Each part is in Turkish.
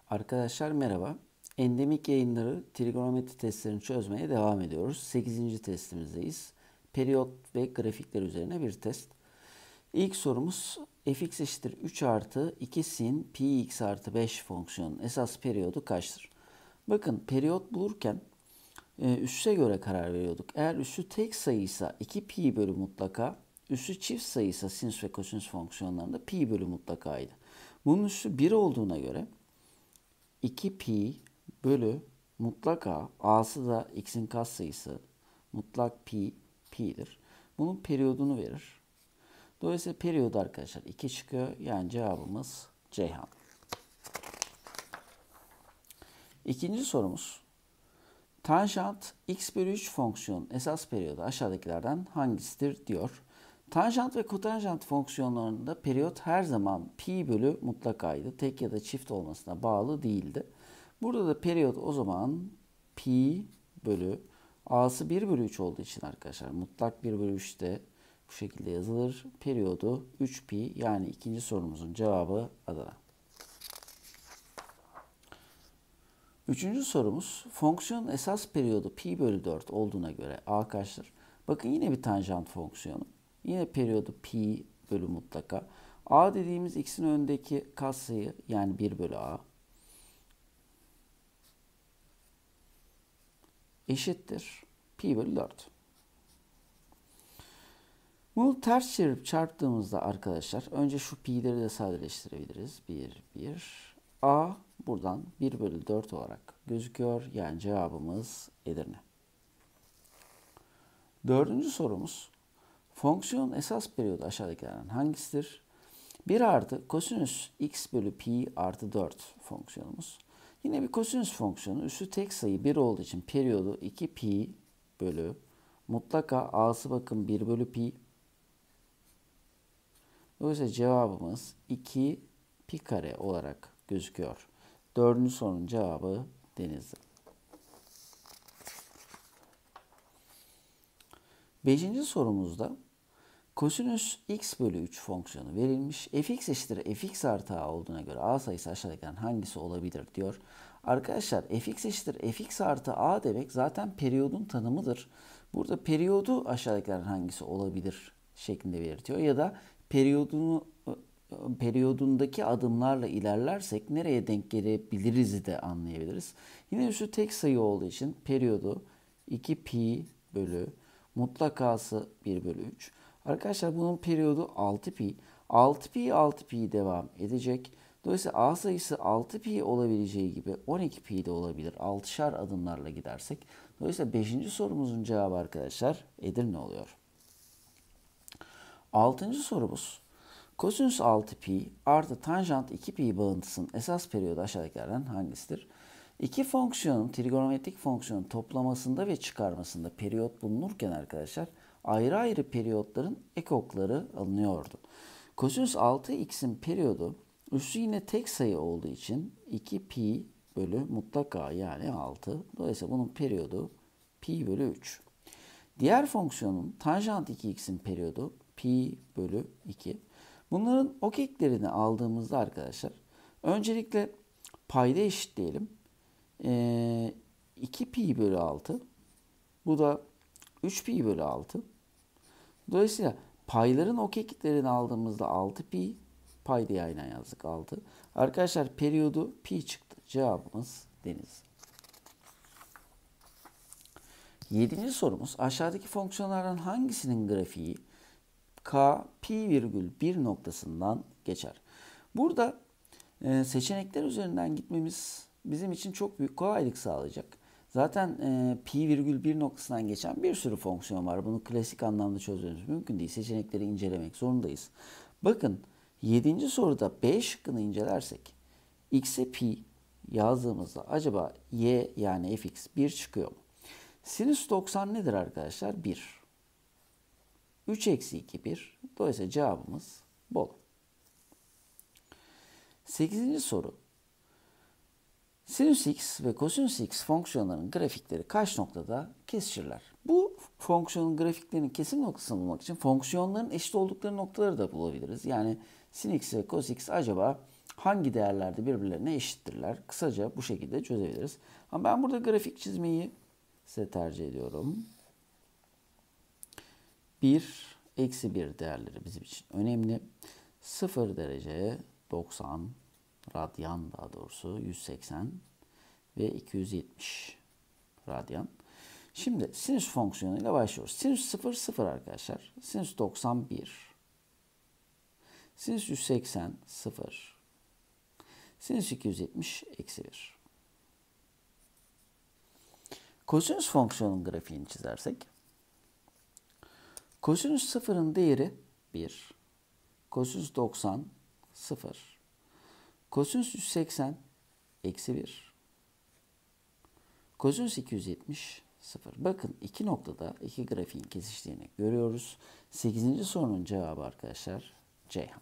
Arkadaşlar merhaba. Endemik yayınları trigonometri testlerini çözmeye devam ediyoruz. 8. testimizdeyiz. Periyot ve grafikler üzerine bir test. İlk sorumuz fx eşittir 3 artı 2 sin pi x artı 5 fonksiyonun esas periyodu kaçtır? Bakın periyot bulurken üsse göre karar veriyorduk. Eğer üssü tek sayıysa 2 pi bölü mutlaka, üssü çift sayıysa sinüs ve kosinüs fonksiyonlarında pi bölü mutlakaydı. Bunun üssü 1 olduğuna göre 2 pi bölü mutlak a, a'sı da x'in katsayısı, mutlak pi, pi'dir. Bunun periyodunu verir. Dolayısıyla periyodu arkadaşlar 2 çıkıyor. Yani cevabımız Ceyhan. İkinci sorumuz. Tanjant x bölü 3 fonksiyon esas periyodu aşağıdakilerden hangisidir diyor. Tanjant ve kotanjant fonksiyonlarında periyot her zaman pi bölü mutlak a'ydı. Tek ya da çift olmasına bağlı değildi. Burada da periyot o zaman pi bölü a'sı 1 bölü 3 olduğu için arkadaşlar mutlak 1 bölü 3 de bu şekilde yazılır. Periyodu 3 pi, yani ikinci sorumuzun cevabı Adana. Üçüncü sorumuz, fonksiyonun esas periyodu pi bölü 4 olduğuna göre a kaçtır? Bakın yine bir tanjant fonksiyonu. Yine periyodu pi bölü mutlaka. A dediğimiz x'in önündeki katsayı, yani 1 bölü a. Eşittir pi bölü 4. Bunu ters çevirip çarptığımızda arkadaşlar önce şu pi'leri de sadeleştirebiliriz. 1 a buradan 1 bölü 4 olarak gözüküyor. Yani cevabımız Edirne. Dördüncü sorumuz. Fonksiyonun esas periyodu aşağıdakilerden hangisidir? 1 artı kosinüs x bölü pi artı 4 fonksiyonumuz. Yine bir kosinüs fonksiyonu. Üssü tek sayı 1 olduğu için periyodu 2 pi bölü mutlaka a'sı bakın 1 bölü pi. Dolayısıyla cevabımız 2 pi kare olarak gözüküyor. Dördüncü sorunun cevabı Denizli. Beşinci sorumuzda kosinüs x bölü 3 fonksiyonu verilmiş. Fx eşittir fx artı a olduğuna göre a sayısı aşağıdakilerden hangisi olabilir diyor. Arkadaşlar fx eşittir fx artı a demek zaten periyodun tanımıdır. Burada periyodu aşağıdakilerden hangisi olabilir şeklinde belirtiyor. Ya da periyodundaki adımlarla ilerlersek nereye denk gelebiliriz de anlayabiliriz. Yine üssü tek sayı olduğu için periyodu 2 pi bölü mutlakası 1 bölü 3. Arkadaşlar bunun periyodu 6 pi. 6 pi 6 pi devam edecek. Dolayısıyla a sayısı 6 pi olabileceği gibi 12 pi de olabilir. 6'şar adımlarla gidersek. Dolayısıyla 5. sorumuzun cevabı arkadaşlar Edirne oluyor. 6. sorumuz. Kosinüs 6 pi artı tanjant 2 pi bağıntısının esas periyodu aşağıdakilerden hangisidir? İki fonksiyonun, trigonometrik fonksiyonun toplamasında ve çıkarmasında periyot bulunurken arkadaşlar ayrı ayrı periyotların ekokları alınıyordu. Kosinüs 6x'in periyodu üssü yine tek sayı olduğu için 2 pi bölü mutlak a, yani 6. Dolayısıyla bunun periyodu pi bölü 3. Diğer fonksiyonun tanjant 2x'in periyodu pi bölü 2. Bunların okeklerini aldığımızda arkadaşlar öncelikle payda eşitleyelim. 2 pi bölü 6. Bu da 3 pi bölü 6. Dolayısıyla payların okeklerini aldığımızda 6 pi. Paydayı aynen yazdık 6. Arkadaşlar periyodu pi çıktı. Cevabımız Deniz. 7. sorumuz. Aşağıdaki fonksiyonlardan hangisinin grafiği k pi virgül 1 noktasından geçer? Burada seçenekler üzerinden gitmemiz bizim için çok büyük kolaylık sağlayacak. Zaten pi virgül 1 noktasından geçen bir sürü fonksiyon var. Bunu klasik anlamda çözmemiz mümkün değil. Seçenekleri incelemek zorundayız. Bakın 7. soruda B şıkkını incelersek x'e pi yazdığımızda acaba y, yani fx 1 çıkıyor mu? Sinüs 90 nedir arkadaşlar? 1. 3 eksi 2 1. Dolayısıyla cevabımız Bolu. 8. soru. Sinüs x ve kosinüs x fonksiyonlarının grafikleri kaç noktada kesişirler? Bu fonksiyonun grafiklerinin kesim noktasını bulmak için fonksiyonların eşit oldukları noktaları da bulabiliriz. Yani sin x ve cos x acaba hangi değerlerde birbirlerine eşittirler? Kısaca bu şekilde çözebiliriz. Ama ben burada grafik çizmeyi size tercih ediyorum. 1, eksi 1 değerleri bizim için önemli. 0 derece 90 radyan, daha doğrusu 180 ve 270 radyan. Şimdi sinüs fonksiyonuyla başlıyoruz. Sinüs 0, 0 arkadaşlar. Sinüs 90, 1. Sinüs 180, 0. Sinüs 270, eksi 1. Kosinüs fonksiyonun grafiğini çizersek, kosinüs 0'ın değeri 1. Kosinüs 90, 0. Kosinüs 180, eksi 1. Kosinüs 270, 0. Bakın iki noktada iki grafiğin kesiştiğini görüyoruz. 8. sorunun cevabı arkadaşlar Ceyhan.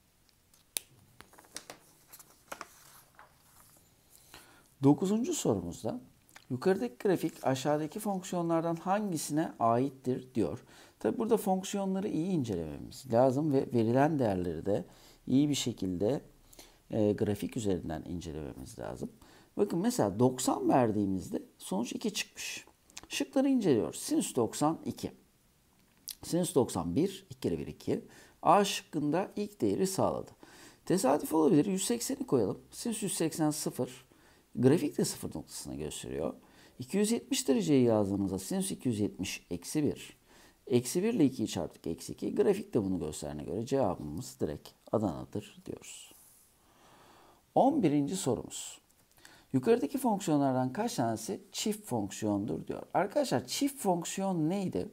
9. sorumuzda yukarıdaki grafik aşağıdaki fonksiyonlardan hangisine aittir diyor. Tabi burada fonksiyonları iyi incelememiz lazım ve verilen değerleri de iyi bir şekilde grafik üzerinden incelememiz lazım. Bakın mesela 90 verdiğimizde sonuç 2 çıkmış. Şıkları inceliyoruz. Sinüs 90 2. Sinüs 91 2 kere 1 2. A şıkkında ilk değeri sağladı. Tesadüf olabilir. 180'i koyalım. Sinüs 180 0. Grafik de 0 noktasına gösteriyor. 270 dereceyi yazdığımızda sinüs 270 eksi 1. Eksi 1 ile 2'yi çarptık eksi 2. Grafik de bunu gösterdiğine göre cevabımız direkt Adana'dır diyoruz. 11. sorumuz. Yukarıdaki fonksiyonlardan kaç tanesi çift fonksiyondur diyor. Arkadaşlar çift fonksiyon neydi?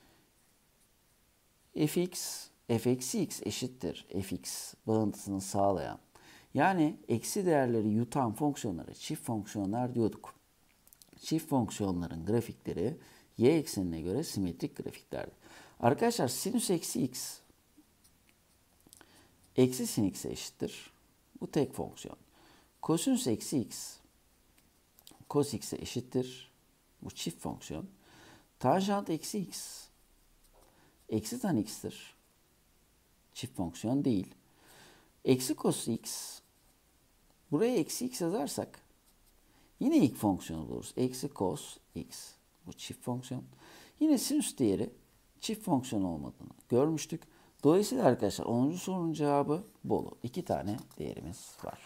Fx, f(x) eşittir fx bağıntısını sağlayan. Yani eksi değerleri yutan fonksiyonlara çift fonksiyonlar diyorduk. Çift fonksiyonların grafikleri y eksenine göre simetrik grafiklerdi. Arkadaşlar sinüs eksi x eksi sin x'e eşittir. Bu tek fonksiyon. Kosinüs eksi x cos x'e eşittir. Bu çift fonksiyon. Tanjant eksi x eksi tan x'tir. Çift fonksiyon değil. Eksi cos x, buraya eksi x yazarsak yine ilk fonksiyonu buluruz. Eksi cos x. Bu çift fonksiyon. Yine sinüs değeri çift fonksiyon olmadığını görmüştük. Dolayısıyla arkadaşlar 10. sorunun cevabı Bolu. 2 tane değerimiz var.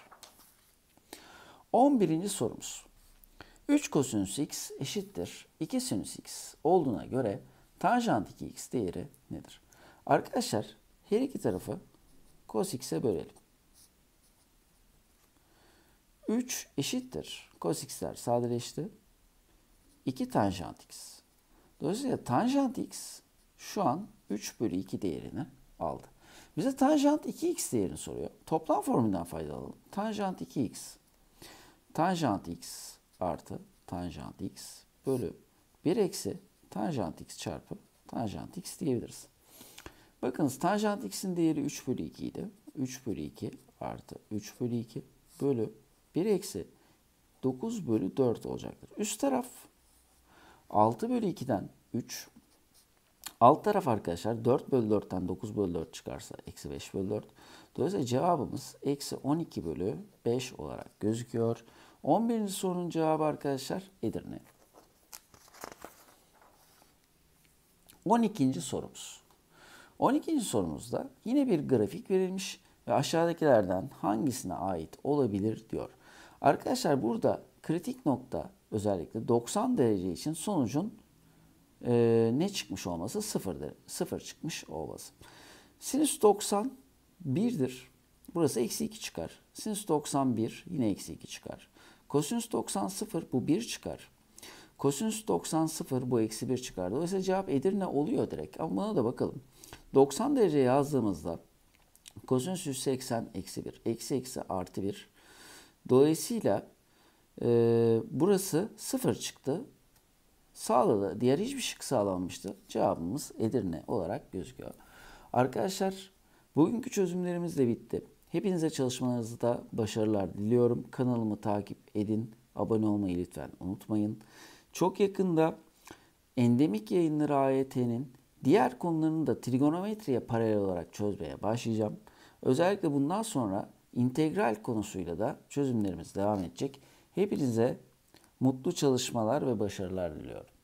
11. sorumuz. 3 kosinüs x eşittir 2 sinüs x olduğuna göre tanjant 2x değeri nedir? Arkadaşlar her iki tarafı cos x'e bölelim. 3 eşittir. Cos x'ler sadeleşti. 2 tanjant x. Dolayısıyla tanjant x şu an 3 bölü 2 değerini aldı. Bize tanjant 2x değerini soruyor. Toplam formülden faydalanalım. Tanjant 2x. Tanjant x artı tanjant x bölü 1 eksi tanjant x çarpı tanjant x diyebiliriz. Bakınız tanjant x'in değeri 3 bölü 2 idi. 3 bölü 2 artı 3 bölü 2 bölü 1 eksi 9 bölü 4 olacaktır. Üst taraf 6 bölü 2'den 3. Alt taraf arkadaşlar 4 bölü 4'ten 9 bölü 4 çıkarsa eksi 5 bölü 4. Dolayısıyla cevabımız eksi 12 bölü 5 olarak gözüküyor. 11. sorunun cevabı arkadaşlar Edirne. 12. sorumuz. 12. sorumuzda yine bir grafik verilmiş ve aşağıdakilerden hangisine ait olabilir diyor. Arkadaşlar burada kritik nokta özellikle 90 derece için sonucun ne çıkmış olması? 0 çıkmış olması. Sinüs 90 1'dir. Burası eksi 2 çıkar. Sinüs 91 yine eksi 2 çıkar. Kosinüs 90 0 bu 1 çıkar. Kosinüs 90 0 bu eksi 1 çıkar. Dolayısıyla cevap Edirne oluyor direkt. Ama buna da bakalım. 90 derece yazdığımızda kosinüs 180 eksi 1. Eksi eksi artı 1. Dolayısıyla burası 0 çıktı. Sağladı. Diğer hiçbir şık sağlanmıştı. Cevabımız Edirne olarak gözüküyor. Arkadaşlar bugünkü çözümlerimiz de bitti. Hepinize çalışmalarınızda başarılar diliyorum. Kanalımı takip edin. Abone olmayı lütfen unutmayın. Çok yakında endemik yayınları AYT'nin diğer konularını da trigonometriye paralel olarak çözmeye başlayacağım. Özellikle bundan sonra İntegral konusuyla da çözümlerimiz devam edecek. Hepinize mutlu çalışmalar ve başarılar diliyorum.